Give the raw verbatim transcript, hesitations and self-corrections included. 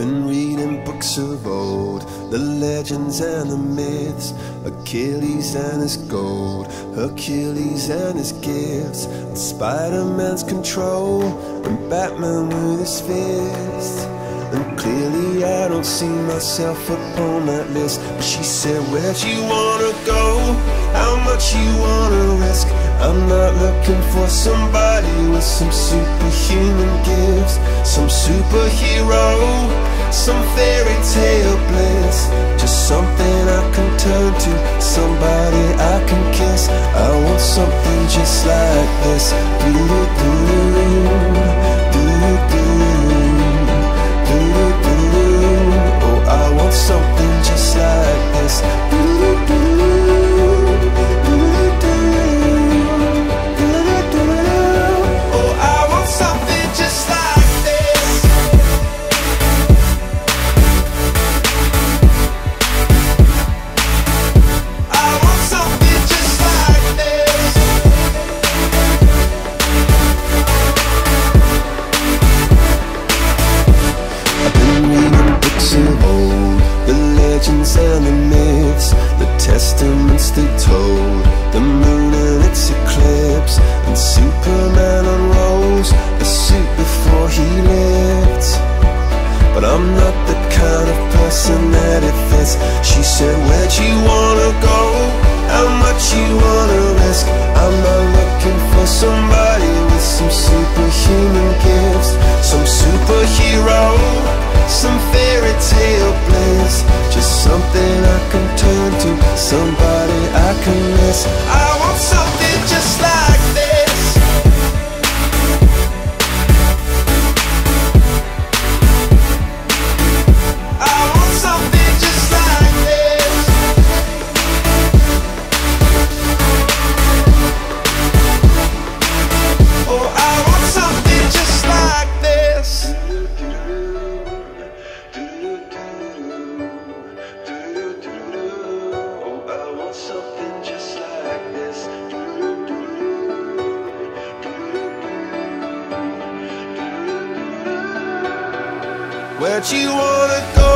been reading books of old, the legends and the myths, Achilles and his gold, Hercules and his gifts, and Spider-Man's control, and Batman with his fist. And clearly I don't see myself upon that list. But she said, where'd you wanna go? How much you wanna risk? I'm not looking for somebody with some superhuman gifts, some superhero, some fairy tale bliss. Just something I can turn to, somebody I can kiss. I want something just like this. Do-do-do, do-do-do. Oh, I want something just like this. Oh, I want something just like this. I want something just like this. I've been reading books of old, the legends and the myths, the testaments they told, the moon and its eclipse, and Superman unrolls the suit before he lived. But I'm not the kind of person that it fits. She said, where'd you wanna go? How much you wanna risk? I'm not looking for somebody with some superhuman gifts, some superhero, some fairy tale bliss. Just something I can turn to, somebody I can miss. I want something just like this. I want something just like this. Oh, I want something just like this. Something just like this. Where'd you wanna go?